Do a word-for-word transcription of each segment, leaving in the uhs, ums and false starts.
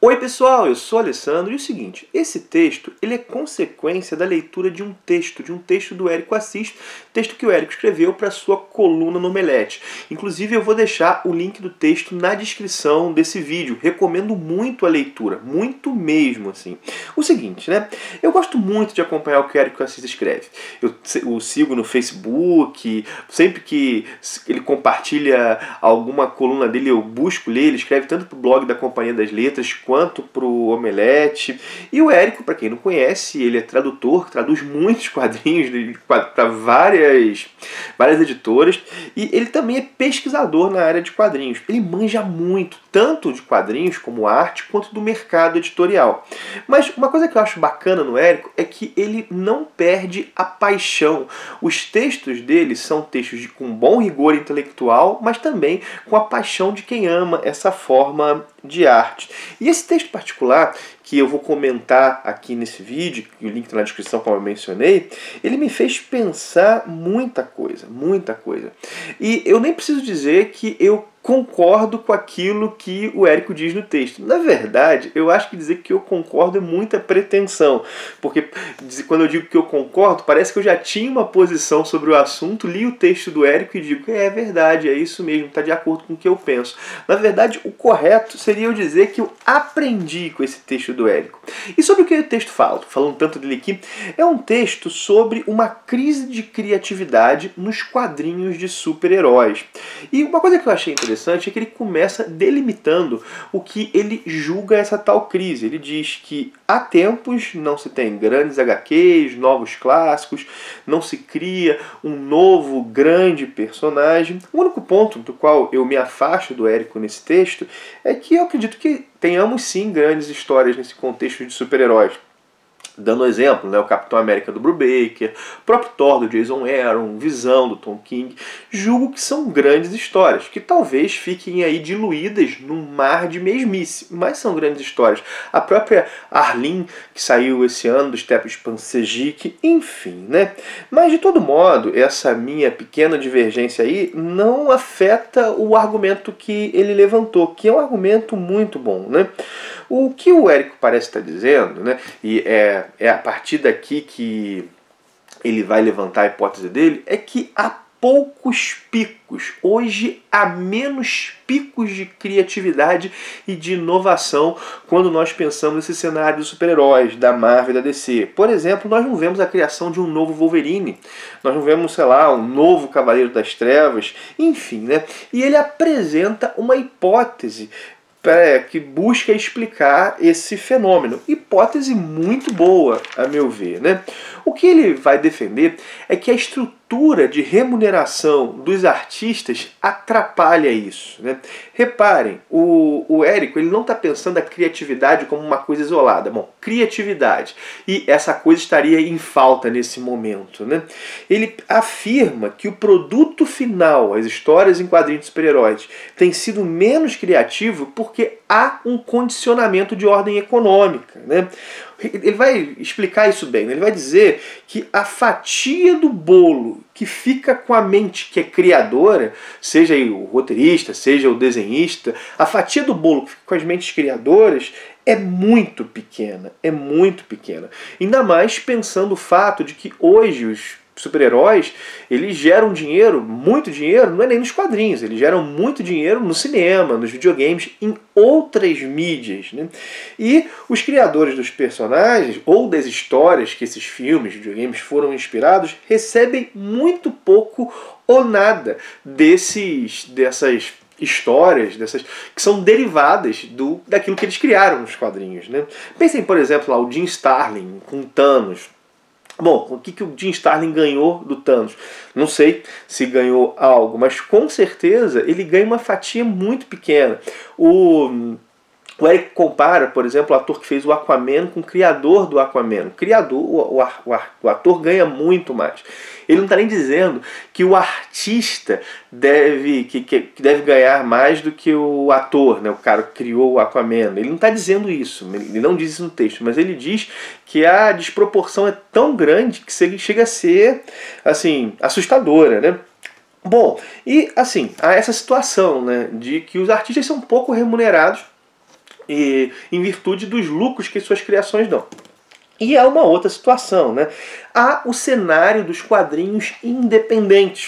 Oi pessoal, eu sou o Alessandro e é o seguinte, esse texto ele é consequência da leitura de um texto, de um texto do Érico Assis, texto que o Érico escreveu para sua coluna no Omelete. Inclusive eu vou deixar o link do texto na descrição desse vídeo, recomendo muito a leitura, muito mesmo assim. O seguinte, né, eu gosto muito de acompanhar o que o Érico Assis escreve, eu o sigo no Facebook, sempre que ele compartilha alguma coluna dele eu busco ler, ele escreve tanto para o blog da Companhia das Letras, quanto para o Omelete. E o Érico, para quem não conhece, ele é tradutor, traduz muitos quadrinhos para várias, várias editoras, e ele também é pesquisador na área de quadrinhos. Ele manja muito, tanto de quadrinhos como arte, quanto do mercado editorial. Mas uma coisa que eu acho bacana no Érico é que ele não perde a paixão. Os textos dele são textos de, com bom rigor intelectual, mas também com a paixão de quem ama essa forma de arte. E esse texto particular, que eu vou comentar aqui nesse vídeo, e o link está na descrição como eu mencionei, ele me fez pensar muita coisa, muita coisa. E eu nem preciso dizer que eu concordo com aquilo que o Érico diz no texto. Na verdade, eu acho que dizer que eu concordo é muita pretensão, porque quando eu digo que eu concordo, parece que eu já tinha uma posição sobre o assunto, li o texto do Érico e digo, é verdade, é isso mesmo, está de acordo com o que eu penso. Na verdade, o correto seria eu dizer que eu aprendi com esse texto do Érico. E sobre o que o texto fala, falando tanto dele aqui, é um texto sobre uma crise de criatividade nos quadrinhos de super-heróis. E uma coisa que eu achei interessante é que ele começa delimitando o que ele julga essa tal crise. Ele diz que há tempos não se tem grandes agá quês, novos clássicos, não se cria um novo grande personagem. O único ponto do qual eu me afasto do Érico nesse texto é que eu acredito que tenhamos sim grandes histórias nesse contexto de super-heróis. Dando um exemplo, né, o Capitão América do Brubaker, o próprio Thor do Jason Aaron, Visão do Tom King, julgo que são grandes histórias, que talvez fiquem aí diluídas num mar de mesmice, mas são grandes histórias. A própria Arlequina, que saiu esse ano, do Stepan Sejic, enfim, né? Mas de todo modo, essa minha pequena divergência aí não afeta o argumento que ele levantou, que é um argumento muito bom, né? O que o Érico parece estar dizendo, né, e é, é a partir daqui que ele vai levantar a hipótese dele, é que há poucos picos, hoje há menos picos de criatividade e de inovação quando nós pensamos nesse cenário dos super-heróis, da Marvel e da D C. Por exemplo, nós não vemos a criação de um novo Wolverine, nós não vemos, sei lá, um novo Cavaleiro das Trevas, enfim, né? E ele apresenta uma hipótese que busca explicar esse fenômeno. Hipótese muito boa, a meu ver, né? O que ele vai defender é que a estrutura de remuneração dos artistas atrapalha isso, né? Reparem, o, o Érico ele não está pensando a criatividade como uma coisa isolada. Bom, criatividade. E essa coisa estaria em falta nesse momento, né? Ele afirma que o produto final, as histórias em quadrinhos de super-heróis, tem sido menos criativo porque há um condicionamento de ordem econômica, né? Ele vai explicar isso bem, né? Ele vai dizer que a fatia do bolo que fica com a mente que é criadora, seja o roteirista, seja o desenhista, a fatia do bolo que fica com as mentes criadoras é muito pequena, é muito pequena. Ainda mais pensando o fato de que hoje os super-heróis, eles geram dinheiro, muito dinheiro, não é nem nos quadrinhos, eles geram muito dinheiro no cinema, nos videogames, em outras mídias, né? E os criadores dos personagens, ou das histórias que esses filmes, videogames foram inspirados, recebem muito pouco ou nada desses, dessas histórias, dessas que são derivadas do, daquilo que eles criaram nos quadrinhos, né? Pensem, por exemplo, lá, o Jim Starlin com Thanos. Bom, o que, que o Jim Starlin ganhou do Thanos? Não sei se ganhou algo, mas com certeza ele ganha uma fatia muito pequena. O, o Érico compara, por exemplo, o ator que fez o Aquaman com o criador do Aquaman. O criador, o, o, o ator ganha muito mais. Ele não está nem dizendo que o artista deve, que, que deve ganhar mais do que o ator, né? O cara que criou o Aquaman. Ele não está dizendo isso, ele não diz isso no texto, mas ele diz que a desproporção é tão grande que chega a ser assim, assustadora, né? Bom, e assim, há essa situação, né, de que os artistas são pouco remunerados e, em virtude dos lucros que suas criações dão. E há uma outra situação, né? Há o cenário dos quadrinhos independentes.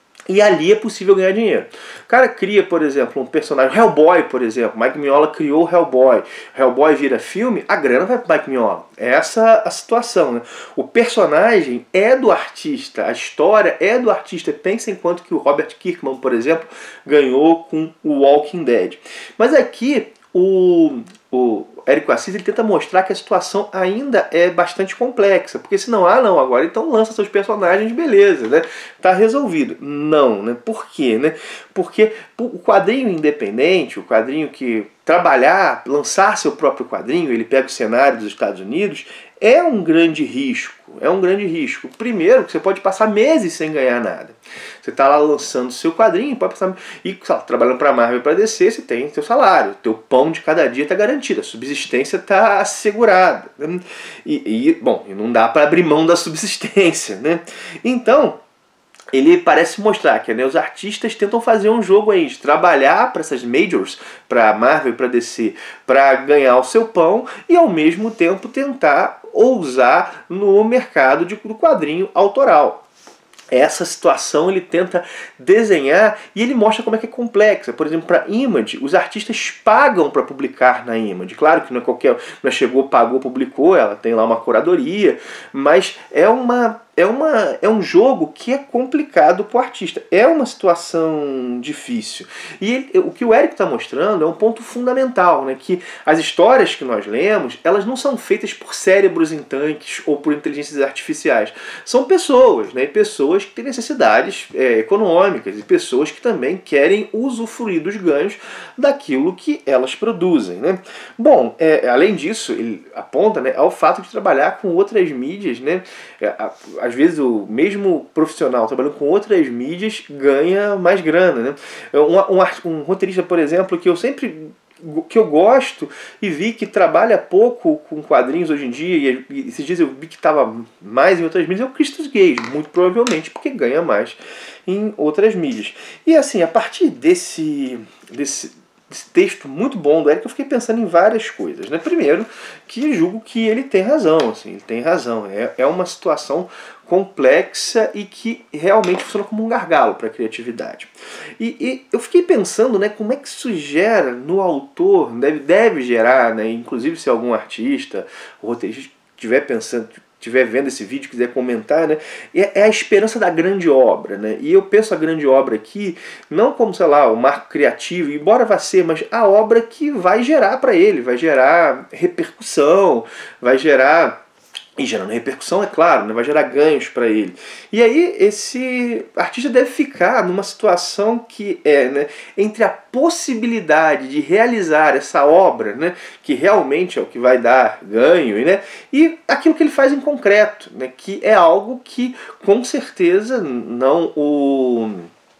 E ali é possível ganhar dinheiro. O cara cria, por exemplo, um personagem, Hellboy, por exemplo. Mike Mignola criou o Hellboy. Hellboy vira filme, a grana vai para Mike Mignola. É essa a situação, né? O personagem é do artista, a história é do artista. Pensa em quanto que o Robert Kirkman, por exemplo, ganhou com o Walking Dead. Mas aqui o, o Érico Assis ele tenta mostrar que a situação ainda é bastante complexa, porque senão, ah não, agora então lança seus personagens, beleza, né? Tá resolvido. Não, né? Por quê, né? Porque o quadrinho independente, o quadrinho que trabalhar, lançar seu próprio quadrinho, ele pega o cenário dos Estados Unidos, é um grande risco, é um grande risco. Primeiro, que você pode passar meses sem ganhar nada. Você está lá lançando seu quadrinho, pode passar e lá, trabalhando para a Marvel e para a D C, você tem seu salário, teu pão de cada dia está garantido, a subsistência está assegurada. E, e bom, não dá para abrir mão da subsistência, né? Então, ele parece mostrar que, né, os artistas tentam fazer um jogo aí de trabalhar para essas majors, para Marvel e para D C, para ganhar o seu pão e ao mesmo tempo tentar ousar no mercado de, do quadrinho autoral. Essa situação ele tenta desenhar e ele mostra como é que é complexa. Por exemplo, para Image, os artistas pagam para publicar na Image. Claro que não é qualquer, não é chegou, pagou, publicou, ela tem lá uma curadoria, mas é uma É, uma, é um jogo que é complicado para o artista. É uma situação difícil. E ele, o que o Érico está mostrando é um ponto fundamental, né? Que as histórias que nós lemos, elas não são feitas por cérebros em tanques ou por inteligências artificiais. São pessoas, né? Pessoas que têm necessidades é, econômicas e pessoas que também querem usufruir dos ganhos daquilo que elas produzem, né? Bom, é, além disso, ele aponta, né, ao fato de trabalhar com outras mídias, né? A, às vezes o mesmo profissional trabalhando com outras mídias ganha mais grana, né? Um, um, um roteirista, por exemplo, que eu sempre que eu gosto e vi que trabalha pouco com quadrinhos hoje em dia, e esses dias eu vi que estava mais em outras mídias, é o Christos Gage, muito provavelmente porque ganha mais em outras mídias. E assim, a partir desse, desse esse texto muito bom do Érico, eu fiquei pensando em várias coisas, né? Primeiro, que julgo que ele tem razão, assim, ele tem razão. É, é uma situação complexa e que realmente funciona como um gargalo para a criatividade. E, e eu fiquei pensando, né, como é que isso gera no autor, deve, deve gerar, né, inclusive se algum artista, roteirista estiver pensando, estiver vendo esse vídeo, quiser comentar, né, é a esperança da grande obra, né? E eu penso a grande obra aqui não como, sei lá, o marco criativo, embora vá ser, mas a obra que vai gerar para ele, vai gerar repercussão, vai gerar e gerando repercussão, é claro, né? Vai gerar ganhos para ele. E aí esse artista deve ficar numa situação que é, né, entre a possibilidade de realizar essa obra, né, que realmente é o que vai dar ganho, né, e aquilo que ele faz em concreto, né, que é algo que com certeza não o...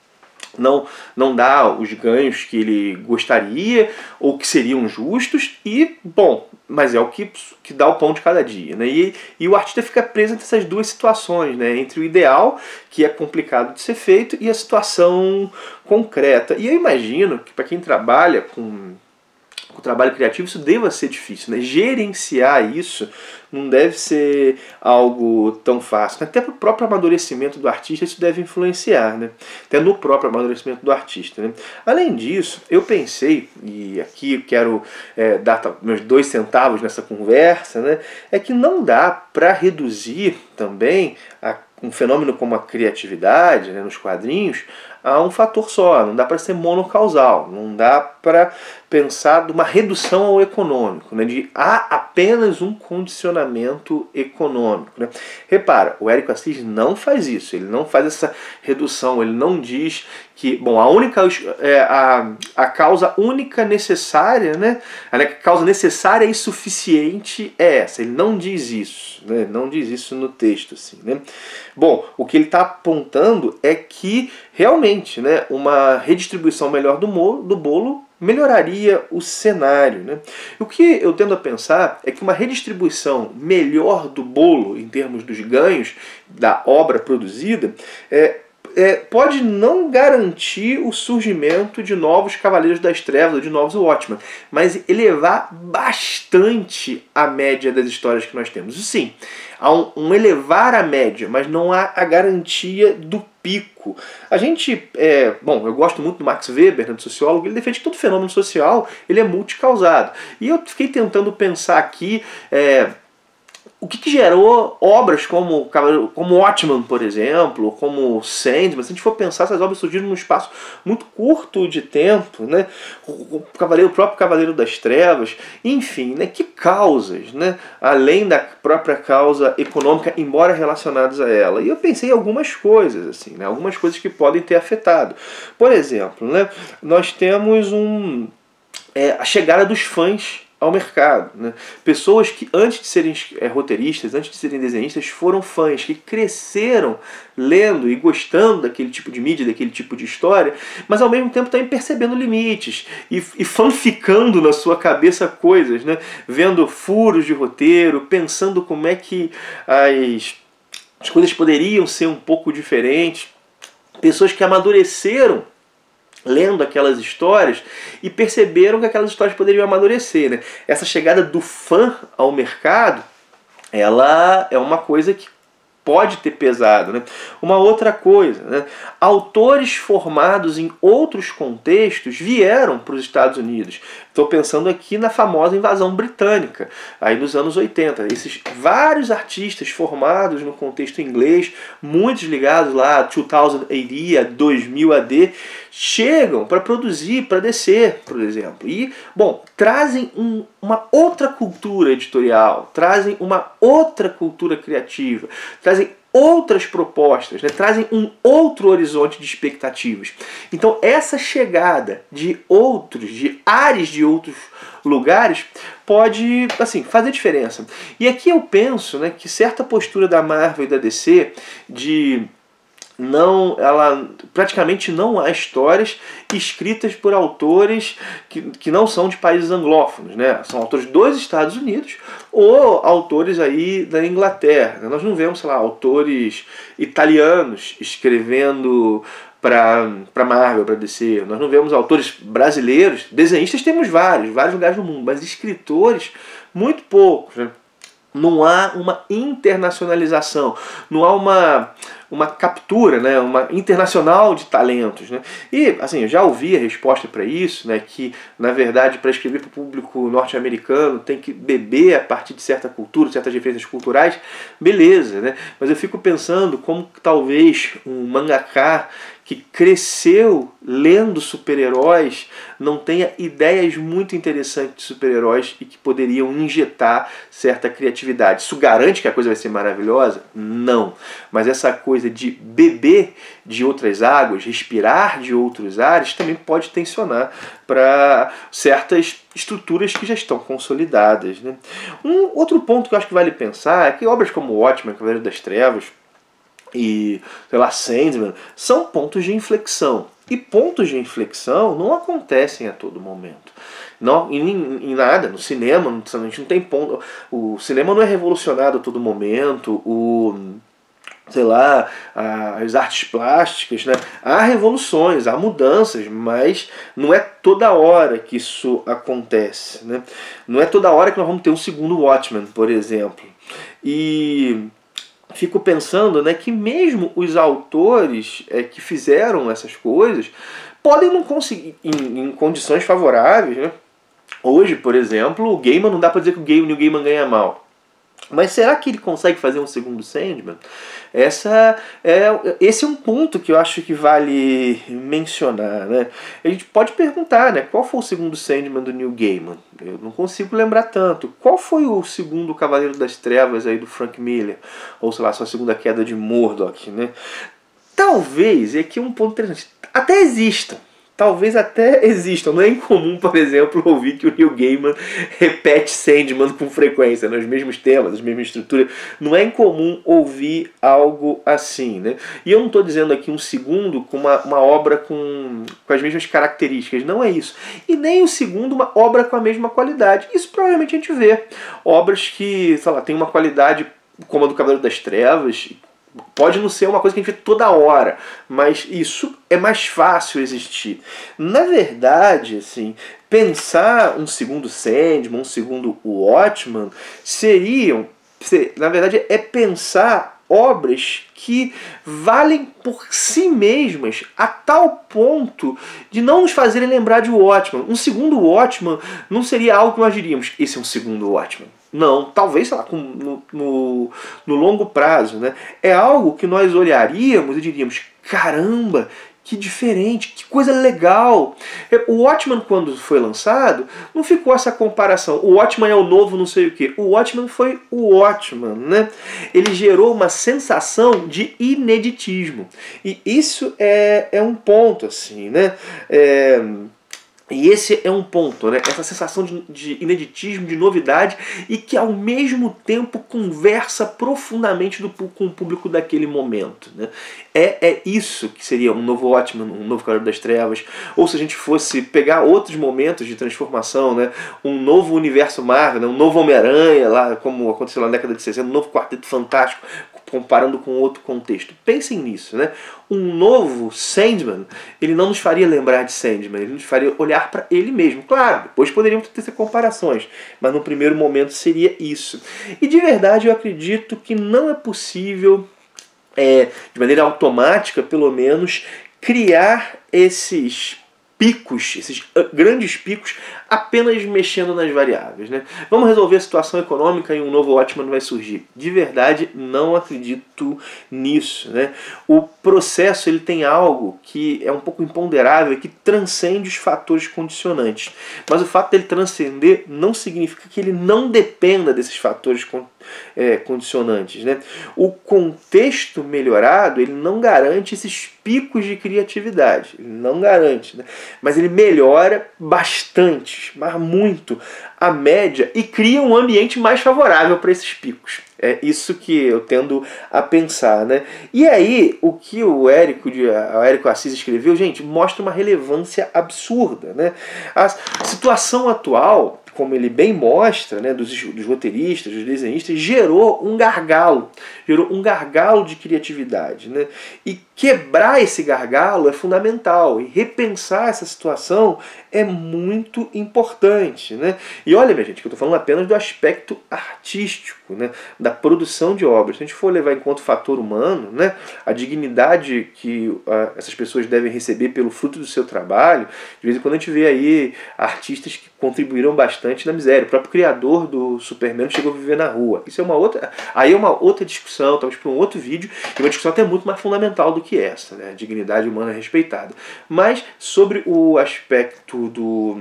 Não, não dá os ganhos que ele gostaria ou que seriam justos e, bom, mas é o que, que dá o pão de cada dia, né? E, e o artista fica preso entre essas duas situações, né? Entre o ideal, que é complicado de ser feito, e a situação concreta. E eu imagino que para quem trabalha com o trabalho criativo isso deva ser difícil, né? Gerenciar isso não deve ser algo tão fácil. Até para o próprio amadurecimento do artista isso deve influenciar, né? Até no próprio amadurecimento do artista, né? Além disso, eu pensei, e aqui eu quero é, dar meus dois centavos nessa conversa, né? É que não dá para reduzir também a um fenômeno como a criatividade, né, nos quadrinhos a um fator só, não dá para ser monocausal, não dá para pensar de uma redução ao econômico, né, de há apenas um condicionamento econômico, né. Repara, o Érico Assis não faz isso, ele não faz essa redução, ele não diz que, bom, a única é, a, a causa única necessária, né, a causa necessária e suficiente é essa, ele não diz isso, né, não diz isso no texto, assim, né. Bom, o que ele está apontando é que realmente, né, uma redistribuição melhor do, mo do bolo melhoraria o cenário, né? O que eu tendo a pensar é que uma redistribuição melhor do bolo em termos dos ganhos da obra produzida é, é, pode não garantir o surgimento de novos Cavaleiros das Trevas ou de novos Watchmen, mas elevar bastante a média das histórias que nós temos. Sim, há um, um elevar a média, mas não há a garantia do pico. A gente, é, bom, eu gosto muito do Max Weber, né, do sociólogo, ele defende que todo fenômeno social ele é multicausado. E eu fiquei tentando pensar aqui é, o que, que gerou obras como, como Watchmen, por exemplo, como Sandman. Se a gente for pensar, essas obras surgiram num espaço muito curto de tempo, né? O, Cavaleiro, o próprio Cavaleiro das Trevas, enfim, né? Que causas, né? Além da própria causa econômica, embora relacionadas a ela. E eu pensei em algumas coisas, assim, né? Algumas coisas que podem ter afetado. Por exemplo, né? Nós temos um, é, a chegada dos fãs ao mercado, né? Pessoas que antes de serem é, roteiristas, antes de serem desenhistas, foram fãs, que cresceram lendo e gostando daquele tipo de mídia, daquele tipo de história, mas ao mesmo tempo também percebendo limites e, e fanficando na sua cabeça coisas, né? Vendo furos de roteiro, pensando como é que as, as coisas poderiam ser um pouco diferentes. Pessoas que amadureceram lendo aquelas histórias e perceberam que aquelas histórias poderiam amadurecer, né? Essa chegada do fã ao mercado, ela é uma coisa que pode ter pesado, né? Uma outra coisa, né? Autores formados em outros contextos vieram para os Estados Unidos. Estou pensando aqui na famosa invasão britânica, aí nos anos oitenta. Esses vários artistas formados no contexto inglês, muitos ligados lá a dois mil A D, a dois mil A D, chegam para produzir, para descer, por exemplo. E, bom, trazem um, uma outra cultura editorial, trazem uma outra cultura criativa, trazem outras propostas, né? Trazem um outro horizonte de expectativas. Então essa chegada de outros, de ares de outros lugares, pode assim, fazer diferença. E aqui eu penso, né, que certa postura da Marvel e da D C de não, ela praticamente não há histórias escritas por autores que, que não são de países anglófonos, né? São autores dos Estados Unidos ou autores aí da Inglaterra. Nós não vemos, sei lá, autores italianos escrevendo para para Marvel, para D C. Nós não vemos autores brasileiros, desenhistas temos vários, vários lugares do mundo, mas escritores muito poucos, né? Não há uma internacionalização, não há uma, uma captura, né, uma internacional de talentos, né? E assim, eu já ouvi a resposta para isso, né, que na verdade para escrever para o público norte-americano tem que beber a partir de certa cultura, certas referências culturais, beleza, né? Mas eu fico pensando como talvez um mangaka que cresceu lendo super-heróis não tenha ideias muito interessantes de super-heróis e que poderiam injetar certa criatividade. Isso garante que a coisa vai ser maravilhosa? Não. Mas essa coisa de beber de outras águas, respirar de outros ares, também pode tensionar para certas estruturas que já estão consolidadas, né? Um outro ponto que eu acho que vale pensar é que obras como Watchmen, Cavaleiro das Trevas, e, sei lá, Sandman, são pontos de inflexão. E pontos de inflexão não acontecem a todo momento. Não, em, em nada, no cinema, a gente não tem ponto. O cinema não é revolucionado a todo momento, o, sei lá, as artes plásticas, né? Há revoluções, há mudanças, mas não é toda hora que isso acontece, né? Não é toda hora que nós vamos ter um segundo Watchmen, por exemplo. E fico pensando, né, que mesmo os autores é, que fizeram essas coisas podem não conseguir, em, em condições favoráveis, né? Hoje, por exemplo, o Gaiman, não dá para dizer que o Neil Gaiman ganha mal. Mas será que ele consegue fazer um segundo Sandman? Essa é, esse é um ponto que eu acho que vale mencionar, né? A gente pode perguntar, né, qual foi o segundo Sandman do Neil Gaiman? Eu não consigo lembrar tanto. Qual foi o segundo Cavaleiro das Trevas aí do Frank Miller? Ou sei lá, sua segunda queda de Murdoch, né? Talvez, e aqui é um ponto interessante, até exista. Talvez até existam. Não é incomum, por exemplo, ouvir que o Neil Gaiman repete Sandman com frequência, nos mesmos temas, as mesmas estruturas. Não é incomum ouvir algo assim, né? E eu não estou dizendo aqui um segundo com uma, uma obra com, com as mesmas características. Não é isso. E nem o segundo uma obra com a mesma qualidade. Isso provavelmente a gente vê. Obras que, sei lá, tem uma qualidade como a do Cavaleiro das Trevas, Pode não ser uma coisa que a gente vê toda hora, mas isso é mais fácil existir. Na verdade, assim, pensar um segundo Sandman, um segundo Watchmen, seriam, na verdade, é pensar obras que valem por si mesmas a tal ponto de não nos fazerem lembrar de Watchmen. Um segundo Watchmen não seria algo que nós diríamos, esse é um segundo Watchmen. Não, talvez, sei lá, no, no, no longo prazo, né? É algo que nós olharíamos e diríamos, caramba, que diferente, que coisa legal. O Watchmen, quando foi lançado, não ficou essa comparação. O Watchmen é o novo não sei o quê. O Watchmen foi o Watchmen, né? Ele gerou uma sensação de ineditismo. E isso é, é um ponto, assim, né? É... E esse é um ponto, né? Essa sensação de, de ineditismo, de novidade, e que ao mesmo tempo conversa profundamente do, com o público daquele momento, né? É, é isso que seria um novo Watchmen, um novo Cavaleiro das Trevas, ou se a gente fosse pegar outros momentos de transformação, né? Um novo universo Marvel, né? Um novo Homem-Aranha, lá, como aconteceu na década de sessenta, um novo Quarteto Fantástico, comparando com outro contexto. Pensem nisso, né? Um novo Sandman, ele não nos faria lembrar de Sandman, ele nos faria olhar para ele mesmo. Claro, depois poderíamos ter comparações, mas no primeiro momento seria isso. E de verdade eu acredito que não é possível, é, de maneira automática pelo menos, criar esses picos, esses grandes picos, apenas mexendo nas variáveis, né? Vamos resolver a situação econômica e um novo Watchmen vai surgir. De verdade, não acredito nisso, né? O processo ele tem algo que é um pouco imponderável e que transcende os fatores condicionantes. Mas o fato dele transcender não significa que ele não dependa desses fatores é, condicionantes, né? O contexto melhorado ele não garante esses picos de criatividade, ele não garante, né? Mas ele melhora bastante, mas muito, a média e cria um ambiente mais favorável para esses picos. É isso que eu tendo a pensar, né? E aí, o que o Érico, de, o Érico Assis escreveu, gente, mostra uma relevância absurda, né? A situação atual, como ele bem mostra, né, dos, dos roteiristas, dos desenhistas, gerou um gargalo, gerou um gargalo de criatividade, né? E quebrar esse gargalo é fundamental, e repensar essa situação é muito importante, né? E olha, minha gente, que eu estou falando apenas do aspecto artístico, né, da produção de obras. Se a gente for levar em conta o fator humano, né, a dignidade que uh, essas pessoas devem receber pelo fruto do seu trabalho, de vez em quando a gente vê aí artistas que contribuíram bastante na miséria. O próprio criador do Superman chegou a viver na rua. Isso é uma outra, aí é uma outra discussão, talvez para um outro vídeo, e uma discussão até muito mais fundamental do que essa, né? A dignidade humana respeitada. Mas sobre o aspecto do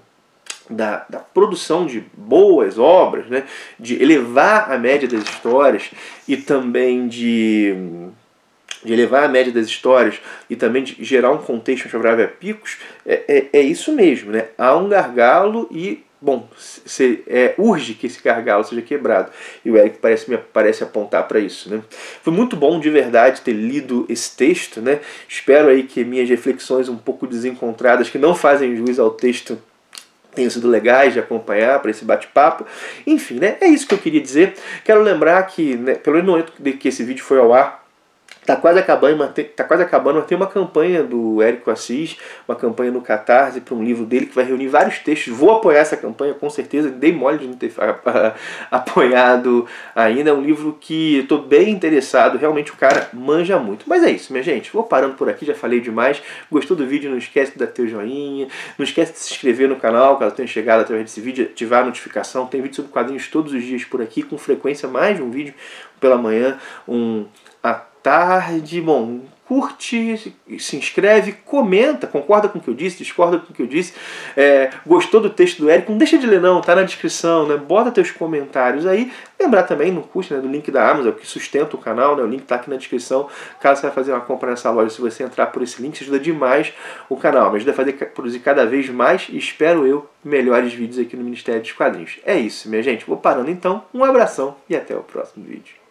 Da, da produção de boas obras, né, de elevar a média das histórias e também de, de elevar a média das histórias e também de gerar um contexto favorável a picos, é, é, é isso mesmo, né? Há um gargalo e, bom, se, é, urge que esse gargalo seja quebrado. E o Érico parece, me parece apontar para isso, né? Foi muito bom, de verdade, ter lido esse texto, né? Espero aí que minhas reflexões um pouco desencontradas, que não fazem jus ao texto, tenham sido legais de acompanhar para esse bate-papo. Enfim, né? É isso que eu queria dizer. Quero lembrar que, né, pelo menos no momento que esse vídeo foi ao ar, Tá quase acabando, mas tem, tá quase acabando, mas tem uma campanha do Érico Assis, uma campanha no Catarse para um livro dele que vai reunir vários textos. Vou apoiar essa campanha, com certeza. Dei mole de não ter apoiado ainda. É um livro que estou bem interessado. Realmente o cara manja muito. Mas é isso, minha gente. Vou parando por aqui, já falei demais. Gostou do vídeo? Não esquece de dar teu joinha. Não esquece de se inscrever no canal, caso tenha chegado através desse vídeo. Ativar a notificação. Tem vídeo sobre quadrinhos todos os dias por aqui, com frequência, mais de um vídeo pela manhã, um à tarde. Bom, curte, se inscreve, comenta, concorda com o que eu disse, discorda com o que eu disse, é, gostou do texto do Érico, não deixa de ler não, tá na descrição, né? Bota teus comentários aí. Lembrar também, não custa, né, do link da Amazon, que sustenta o canal, né? O link tá aqui na descrição, caso você vai fazer uma compra nessa loja, se você entrar por esse link, isso ajuda demais o canal, me ajuda a fazer, produzir cada vez mais e, espero eu, melhores vídeos aqui no Ministério dos Quadrinhos. É isso, minha gente, vou parando então, um abração e até o próximo vídeo.